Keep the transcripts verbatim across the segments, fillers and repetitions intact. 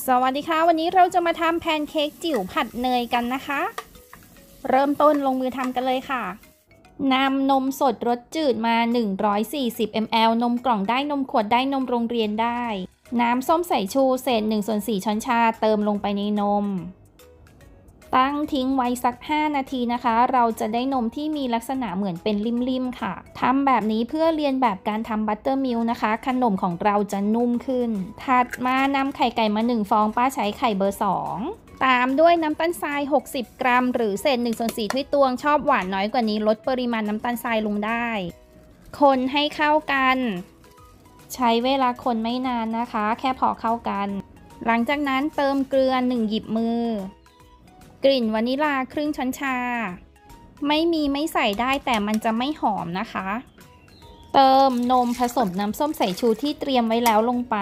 สวัสดีค่ะวันนี้เราจะมาทำแพนเค้กจิ๋วผัดเนยกันนะคะเริ่มต้นลงมือทำกันเลยค่ะนำนมสดรสจืดมาหนึ่งร้อยสี่สิบมิลลิลิตร นมกล่องได้นมขวดได้นมโรงเรียนได้น้ำส้มสายชูเศษหนึ่งส่วนสี่ช้อนชาเติมลงไปในนมตั้งทิ้งไว้สักห้านาทีนะคะเราจะได้นมที่มีลักษณะเหมือนเป็นริ่มๆค่ะทำแบบนี้เพื่อเรียนแบบการทำบัตเตอร์มิลค์นะคะขนมของเราจะนุ่มขึ้นถัดมานำไข่ไก่มาหนึ่งฟองป้าใช้ไข่เบอร์สองตามด้วยน้ำตาลทรายหกสิบกรัมหรือเศษหนึ่งส่วนสี่ถ้วยตวงชอบหวานน้อยกว่านี้ลดปริมาณน้ำตาลทรายลงได้คนให้เข้ากันใช้เวลาคนไม่นานนะคะแค่พอเข้ากันหลังจากนั้นเติมเกลือหนึ่งหยิบมือกลิ่นวานิลาครึ่งช้อนชาไม่มีไม่ใส่ได้แต่มันจะไม่หอมนะคะเติมนมผสมน้ำส้มสายชูที่เตรียมไว้แล้วลงไป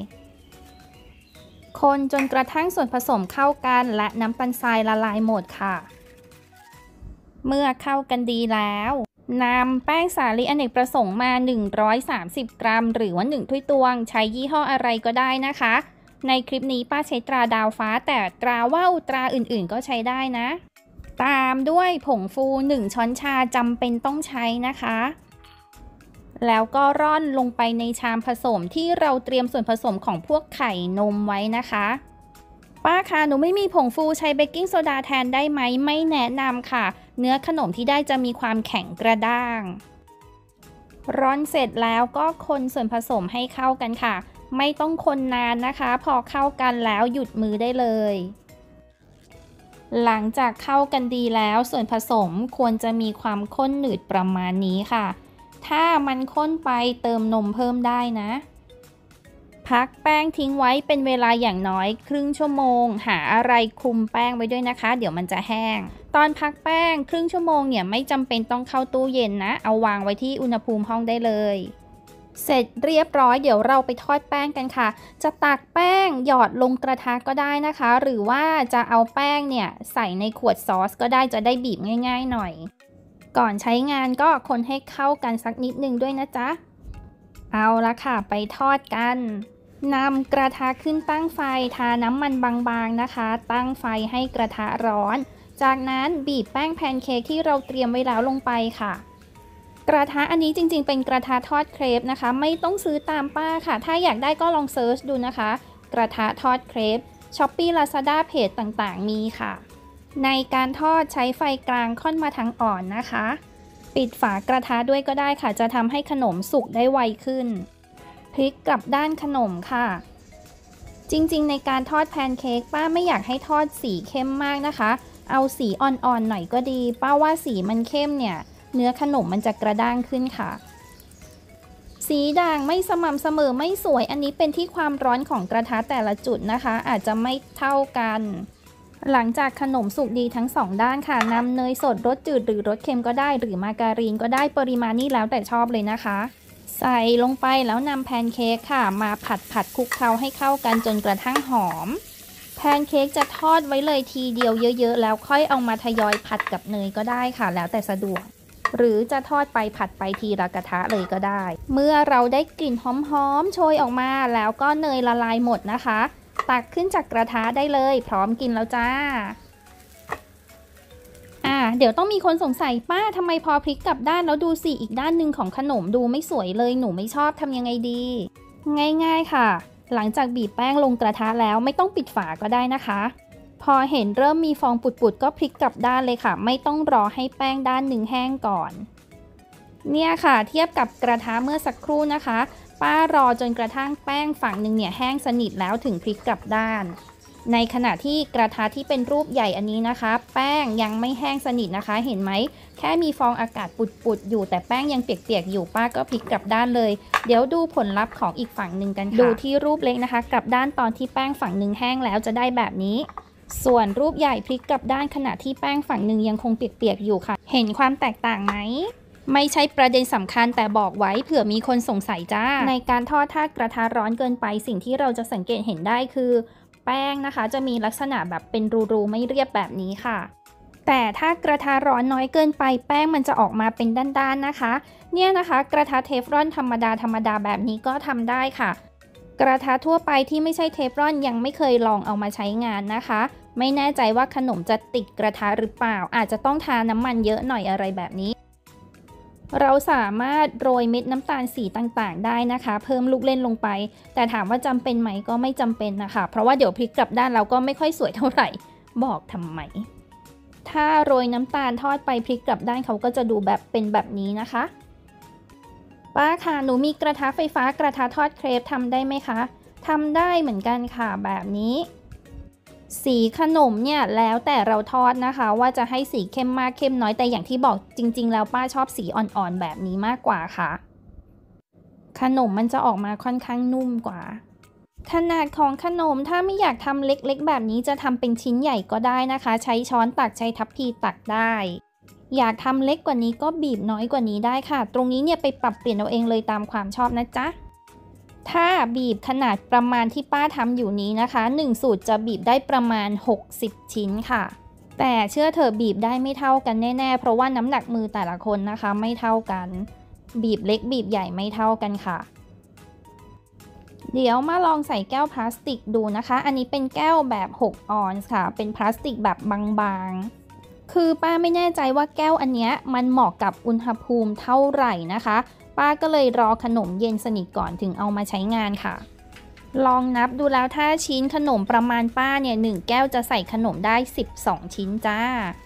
คนจนกระทั่งส่วนผสมเข้ากันและน้ำตาลทรายละลายหมดค่ะเมื่อเข้ากันดีแล้วนำแป้งสาลีอเนกประสงค์มาหนึ่งร้อยสามสิบกรัมหรือว่าหนึ่งถ้วยตวงใช้ยี่ห้ออะไรก็ได้นะคะในคลิปนี้ป้าใช้ตราดาวฟ้าแต่ตราว่าวตราอื่นๆก็ใช้ได้นะตามด้วยผงฟูหนึ่งช้อนชาจำเป็นต้องใช้นะคะแล้วก็ร่อนลงไปในชามผสมที่เราเตรียมส่วนผสมของพวกไข่นมไว้นะคะป้าคะหนูไม่มีผงฟูใช้เบกกิ้งโซดาแทนได้ไหมไม่แนะนำค่ะเนื้อขนมที่ได้จะมีความแข็งกระด้างร่อนเสร็จแล้วก็คนส่วนผสมให้เข้ากันค่ะไม่ต้องคนนานนะคะพอเข้ากันแล้วหยุดมือได้เลยหลังจากเข้ากันดีแล้วส่วนผสมควรจะมีความข้นหนืดประมาณนี้ค่ะถ้ามันข้นไปเติมนมเพิ่มได้นะพักแป้งทิ้งไว้เป็นเวลาอย่างน้อยครึ่งชั่วโมงหาอะไรคลุมแป้งไว้ด้วยนะคะเดี๋ยวมันจะแห้งตอนพักแป้งครึ่งชั่วโมงเนี่ยไม่จำเป็นต้องเข้าตู้เย็นนะเอาวางไว้ที่อุณหภูมิห้องได้เลยเสร็จเรียบร้อยเดี๋ยวเราไปทอดแป้งกันค่ะจะตักแป้งหยอดลงกระทะก็ได้นะคะหรือว่าจะเอาแป้งเนี่ยใส่ในขวดซอสก็ได้จะได้บีบง่ายๆหน่อยก่อนใช้งานก็คนให้เข้ากันสักนิดนึงด้วยนะจ๊ะเอาละค่ะไปทอดกันนำกระทะขึ้นตั้งไฟทาน้ำมันบางๆนะคะตั้งไฟให้กระทะร้อนจากนั้นบีบแป้งแพนเค้กที่เราเตรียมไว้แล้วลงไปค่ะกระทะอันนี้จริงๆเป็นกระทะทอดเครปนะคะไม่ต้องซื้อตามป้าค่ะถ้าอยากได้ก็ลองเซิร์ชดูนะคะกระทะทอดเครป Shopee Lazada เพจต่างๆมีค่ะในการทอดใช้ไฟกลางค่อนมาทางอ่อนนะคะปิดฝากระทะด้วยก็ได้ค่ะจะทำให้ขนมสุกได้ไวขึ้นพลิกกลับด้านขนมค่ะจริงๆในการทอดแพนเค้กป้าไม่อยากให้ทอดสีเข้มมากนะคะเอาสีอ่อนๆหน่อยก็ดีป้าว่าสีมันเข้มเนี่ยเนื้อขนมมันจะกระด้างขึ้นค่ะสีด่างไม่สม่ำเสมอไม่สวยอันนี้เป็นที่ความร้อนของกระทะแต่ละจุดนะคะอาจจะไม่เท่ากันหลังจากขนมสุกดีทั้งสองด้านค่ะนำเนยสดรสจืดหรือรสเค็มก็ได้หรือมาการีนก็ได้ปริมาณนี้แล้วแต่ชอบเลยนะคะใส่ลงไปแล้วนำแพนเค้กค่ะมาผัดผัดคลุกเคล้าให้เข้ากันจนกระทั่งหอมแพนเค้กจะทอดไว้เลยทีเดียวเยอะๆแล้วค่อยเอามาทยอยผัดกับเนยก็ได้ค่ะแล้วแต่สะดวกหรือจะทอดไปผัดไปทีละกระทะเลยก็ได้เมื่อเราได้กลิ่นหอมๆโชยออกมาแล้วก็เนยละลายหมดนะคะตักขึ้นจากกระทะได้เลยพร้อมกินแล้วจ้าอ่าเดี๋ยวต้องมีคนสงสัยป้าทำไมพอพลิกกลับด้านแล้วดูสิอีกด้านหนึ่งของขนมดูไม่สวยเลยหนูไม่ชอบทำยังไงดีง่ายๆค่ะหลังจากบีบแป้งลงกระทะแล้วไม่ต้องปิดฝาก็ได้นะคะพอเห็นเริ่มมีฟองปุดๆก็พลิกกลับด้านเลยค่ะไม่ต้องรอให้แป้งด้านหนึ่งแห้งก่อนเนี่ยค่ะเทียบกับกระทะเมื่อสักครู่นะคะป้ารอจนกระทั่งแป้งฝั่งหนึ่งเนี่ยแห้งสนิทแล้วถึงพลิกกลับด้านในขณะที่กระทะที่เป็นรูปใหญ่อันนี้นะคะแป้งยังไม่แห้งสนิทนะคะเห็นไหมแค่มีฟองอากาศปุดๆอยู่แต่แป้งยังเปียกๆอยู่ป้าก็พลิกกลับด้านเลยเดี๋ยวดูผลลัพธ์ของอีกฝั่งหนึ่งกันค่ะดูที่รูปเล็กนะคะกลับด้านตอนที่แป้งฝั่งหนึ่งแห้งแล้วจะได้แบบนี้ส่วนรูปใหญ่พลิกกลับด้านขณะที่แป้งฝั่งหนึ่งยังคงเปียกๆอยู่ค่ะเห็นความแตกต่างไหมไม่ใช่ประเด็นสำคัญแต่บอกไว้เผื่อมีคนสงสัยจ้าในการทอดถ้ากระทะร้อนเกินไปสิ่งที่เราจะสังเกตเห็นได้คือแป้งนะคะจะมีลักษณะแบบเป็นรูๆไม่เรียบแบบนี้ค่ะแต่ถ้ากระทะร้อนน้อยเกินไปแป้งมันจะออกมาเป็นด้านๆนะคะเนี่ยนะคะกระทะเทฟลอนธรรมดาธรรมดาแบบนี้ก็ทำได้ค่ะกระทะทั่วไปที่ไม่ใช่เทฟลอนยังไม่เคยลองเอามาใช้งานนะคะไม่แน่ใจว่าขนมจะติดกระทะหรือเปล่าอาจจะต้องทาน้ำมันเยอะหน่อยอะไรแบบนี้เราสามารถโรยเม็ดน้ำตาลสีต่างๆได้นะคะเพิ่มลูกเล่นลงไปแต่ถามว่าจำเป็นไหมก็ไม่จำเป็นนะคะเพราะว่าเดี๋ยวพลิกกลับด้านเราก็ไม่ค่อยสวยเท่าไหร่บอกทำไมถ้าโรยน้ำตาลทอดไปพลิกกลับด้านเขาก็จะดูแบบเป็นแบบนี้นะคะป้าค่ะหนูมีกระทะไฟฟ้ากระทะทอดเครปทำได้ไหมคะทำได้เหมือนกันค่ะแบบนี้สีขนมเนี่ยแล้วแต่เราทอดนะคะว่าจะให้สีเข้มมากเข้มน้อยแต่อย่างที่บอกจริงๆแล้วป้าชอบสีอ่อนๆแบบนี้มากกว่าค่ะขนมมันจะออกมาค่อนข้างนุ่มกว่าขนาดของขนมถ้าไม่อยากทำเล็กๆแบบนี้จะทำเป็นชิ้นใหญ่ก็ได้นะคะใช้ช้อนตักใช้ทัพพีตักได้อยากทำเล็กกว่านี้ก็บีบน้อยกว่านี้ได้ค่ะตรงนี้เนี่ยไปปรับเปลี่ยนเอาเองเลยตามความชอบนะจ๊ะถ้าบีบขนาดประมาณที่ป้าทำอยู่นี้นะคะหนึ่งสูตรจะบีบได้ประมาณหกสิบชิ้นค่ะแต่เชื่อเถอะบีบได้ไม่เท่ากันแน่ๆเพราะว่าน้ำหนักมือแต่ละคนนะคะไม่เท่ากันบีบเล็กบีบใหญ่ไม่เท่ากันค่ะเดี๋ยวมาลองใส่แก้วพลาสติกดูนะคะอันนี้เป็นแก้วแบบหกออนซ์ค่ะเป็นพลาสติกแบบบางๆคือป้าไม่แน่ใจว่าแก้วอันเนี้ยมันเหมาะกับอุณหภูมิเท่าไหร่นะคะป้าก็เลยรอขนมเย็นสนิทก่อนถึงเอามาใช้งานค่ะลองนับดูแล้วถ้าชิ้นขนมประมาณป้าเนี่ยหนึ่งแก้วจะใส่ขนมได้สิบสองชิ้นจ้า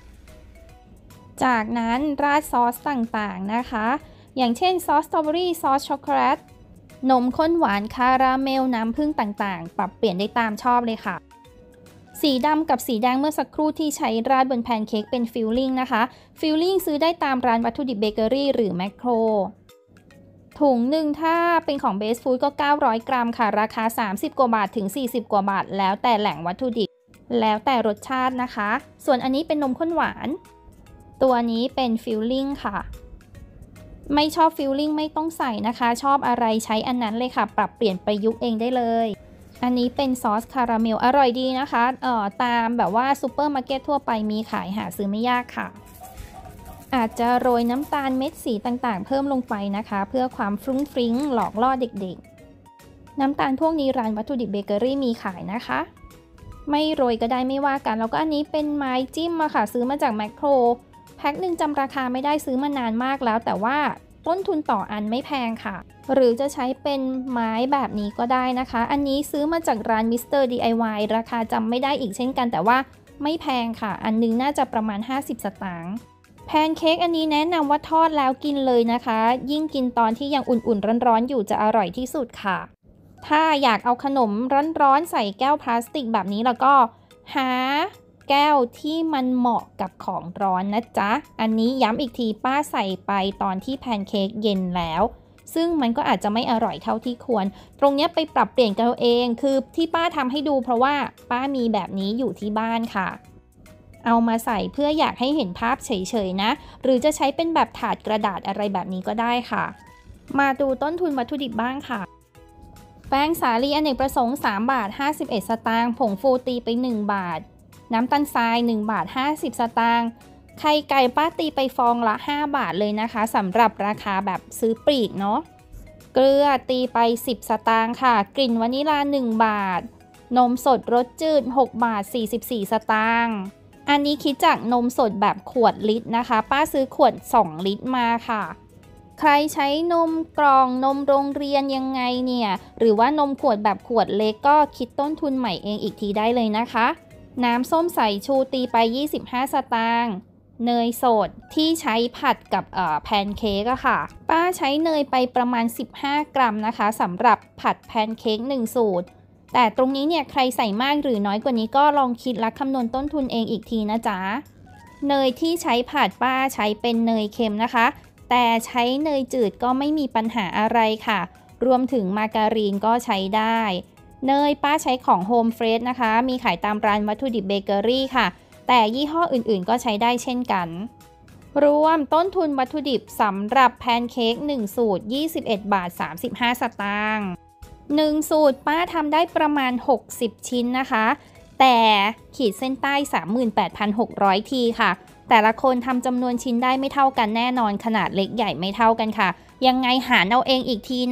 จากนั้นราดซอสต่างๆนะคะอย่างเช่นซอสสตรอเบอรี่ซอสช็อกโกแลตนมข้นหวานคาราเมลน้ำผึ้งต่างๆปรับเปลี่ยนได้ตามชอบเลยค่ะสีดำกับสีแดงเมื่อสักครู่ที่ใช้ราดบนแพนเค้กเป็นฟิลลิ่งนะคะฟิลลิ่งซื้อได้ตามร้านวัตถุดิบเบเกอรี่หรือแมคโครถุงหนึ่งถ้าเป็นของเบสฟู้ดก็เก้าร้อยกรัมค่ะราคาสามสิบกว่าบาทถึงสี่สิบกว่าบาทแล้วแต่แหล่งวัตถุดิบแล้วแต่รสชาตินะคะส่วนอันนี้เป็นนมข้นหวานตัวนี้เป็นฟิลลิ่งค่ะไม่ชอบฟิลลิ่งไม่ต้องใส่นะคะชอบอะไรใช้อันนั้นเลยค่ะปรับเปลี่ยนประยุกต์เองได้เลยอันนี้เป็นซอสคาราเมลอร่อยดีนะคะเอ่อตามแบบว่าซูเปอร์มาร์เก็ตทั่วไปมีขายหาซื้อไม่ยากค่ะอาจจะโรยน้ำตาลเม็ดสีต่างๆเพิ่มลงไปนะคะเพื่อความฟรุ้งฟริ้งหลอกล่อเด็กๆน้ำตาลพวกนี้ร้านวัตถุดิบเบเกอรี่มีขายนะคะไม่โรยก็ได้ไม่ว่ากันแล้วก็อันนี้เป็นไม้จิ้มมาค่ะซื้อมาจากแมคโครแพ็คหนึ่งจำราคาไม่ได้ซื้อมานานมากแล้วแต่ว่าต้นทุนต่ออันไม่แพงค่ะหรือจะใช้เป็นไม้แบบนี้ก็ได้นะคะอันนี้ซื้อมาจากร้านมิสเตอร์ ดี ไอ วาย ราคาจำไม่ได้อีกเช่นกันแต่ว่าไม่แพงค่ะอันนึงน่าจะประมาณห้าสิบสตางค์แพนเค้กอันนี้แนะนำว่าทอดแล้วกินเลยนะคะยิ่งกินตอนที่ยังอุ่นๆร้อนๆอยู่จะอร่อยที่สุดค่ะถ้าอยากเอาขนมร้อนๆใส่แก้วพลาสติกแบบนี้แล้วก็หาแก้วที่มันเหมาะกับของร้อนนะจ๊ะอันนี้ย้ำอีกทีป้าใส่ไปตอนที่แพนเค้กเย็นแล้วซึ่งมันก็อาจจะไม่อร่อยเท่าที่ควรตรงนี้ไปปรับเปลี่ยนกันเอาเองคือที่ป้าทำให้ดูเพราะว่าป้ามีแบบนี้อยู่ที่บ้านค่ะเอามาใส่เพื่ออยากให้เห็นภาพเฉยๆนะหรือจะใช้เป็นแบบถาดกระดาษอะไรแบบนี้ก็ได้ค่ะมาดูต้นทุนวัตถุดิบบ้างค่ะแป้งสาลีอเนกประสงค์สามบาทห้าสิบเอ็ดสตางค์ผงฟูตีไปหนึ่งบาทน้ำตาลทรายหนึ่งบาทห้าสิบสตางค์ไข่ไก่ป้าตีไปฟองละห้าบาทเลยนะคะสำหรับราคาแบบซื้อปลีกเนาะเกลือตีไปสิบสตางค์ค่ะกลิ่นวานิลาหนึ่งบาทนมสดรสจืดหกบาทสี่สิบสี่สตางค์อันนี้คิดจากนมสดแบบขวดลิตรนะคะป้าซื้อขวดสองลิตรมาค่ะใครใช้นมกล่องนมโรงเรียนยังไงเนี่ยหรือว่านมขวดแบบขวดเล็กก็คิดต้นทุนใหม่เองอีกทีได้เลยนะคะน้ำส้มสายชูตีไปยี่สิบห้าสตางค์เนยสดที่ใช้ผัดกับแพนเค้กอะค่ะป้าใช้เนยไปประมาณสิบห้ากรัมนะคะสำหรับผัดแพนเค้กหนึ่งสูตรแต่ตรงนี้เนี่ยใครใส่มากหรือน้อยกว่านี้ก็ลองคิดและคำนวณต้นทุนเองอีกทีนะจ๊ะเนยที่ใช้ผัดป้าใช้เป็นเนยเค็มนะคะแต่ใช้เนยจืดก็ไม่มีปัญหาอะไรค่ะรวมถึงมาการีนก็ใช้ได้เนยป้าใช้ของโฮมเฟรชนะคะมีขายตามร้านวัตถุดิบเบเกอรี่ค่ะแต่ยี่ห้ออื่นๆก็ใช้ได้เช่นกันรวมต้นทุนวัตถุดิบสำหรับแพนเค้กหนึ่งสูตรยี่สิบเอ็ดบาทสามสิบห้าสตางค์หนึ่งสูตรป้าทำได้ประมาณหกสิบชิ้นนะคะแต่ขีดเส้นใต้ สามหมื่นแปดพันหกร้อย ทีค่ะแต่ละคนทำจำนวนชิ้นได้ไม่เท่ากันแน่นอนขนาดเล็กใหญ่ไม่เท่ากันค่ะยังไงหารเอาเองอีกทีนะ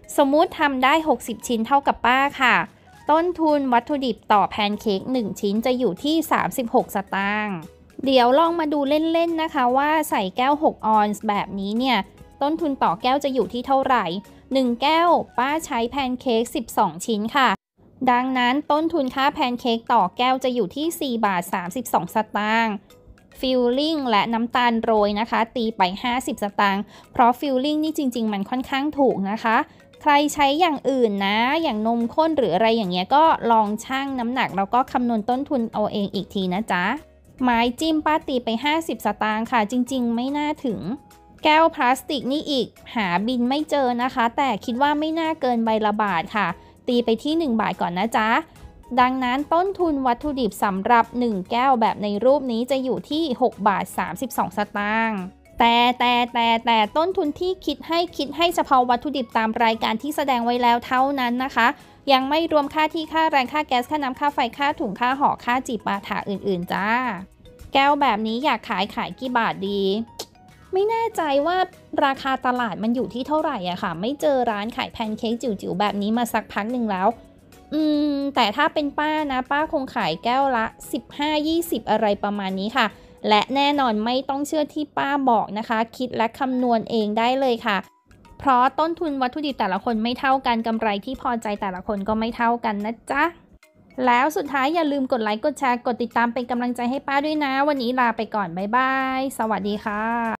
สมมุติทำได้หกสิบชิ้นเท่ากับป้าค่ะต้นทุนวัตถุดิบต่อแพนเค้กหนึ่งชิ้นจะอยู่ที่สามสิบหกสตางค์เดี๋ยวลองมาดูเล่นๆนะคะว่าใส่แก้วหกออนซ์แบบนี้เนี่ยต้นทุนต่อแก้วจะอยู่ที่เท่าไหร่หนึ่งแก้วป้าใช้แพนเค้กสิบสองชิ้นค่ะดังนั้นต้นทุนค่าแพนเค้กต่อแก้วจะอยู่ที่สี่บาทสามสิบสองสตางค์ฟิลลิ่งและน้ำตาลโรยนะคะตีไปห้าสิบสตางค์เพราะฟิลลิ่งนี่จริงๆมันค่อนข้างถูกนะคะใครใช้อย่างอื่นนะอย่างนมข้นหรืออะไรอย่างเงี้ยก็ลองชั่งน้ำหนักแล้วก็คำนวณต้นทุนเอาเองอีกทีนะจ๊ะไม้จิ้มป้าตีไปห้าสิบสตางค์ค่ะจริงๆไม่น่าถึงแก้วพลาสติกนี่อีกหาบินไม่เจอนะคะแต่คิดว่าไม่น่าเกินใบละบาทค่ะตีไปที่หนึ่งบาทก่อนนะจ๊ะดังนั้นต้นทุนวัตถุดิบสำหรับหนึ่งแก้วแบบในรูปนี้จะอยู่ที่หกบาทสามสิบสองสตางค์แต่แต่แต่แต่ต้นทุนที่คิดให้คิดให้เฉพาะวัตถุดิบตามรายการที่แสดงไว้แล้วเท่านั้นนะคะยังไม่รวมค่าที่ค่าแรงค่าแก๊สค่าน้ำค่าไฟค่าถุงค่าห่อค่าจีบปาถาอื่นๆจ้าแก้วแบบนี้อยากขายขายกี่บาทดีไม่แน่ใจว่าราคาตลาดมันอยู่ที่เท่าไหร่อะค่ะไม่เจอร้านขายแพนเค้กจิ๋วๆแบบนี้มาสักพักหนึ่งแล้วอืมแต่ถ้าเป็นป้านะป้าคงขายแก้วละสิบห้า ยี่สิบอะไรประมาณนี้ค่ะและแน่นอนไม่ต้องเชื่อที่ป้าบอกนะคะคิดและคำนวณเองได้เลยค่ะเพราะต้นทุนวัตถุดิบแต่ละคนไม่เท่ากันกำไรที่พอใจแต่ละคนก็ไม่เท่ากันนะจ๊ะแล้วสุดท้ายอย่าลืมกดไลค์กดแชร์กดติดตามเป็นกำลังใจให้ป้าด้วยนะวันนี้ลาไปก่อนบ๊ายบายสวัสดีค่ะ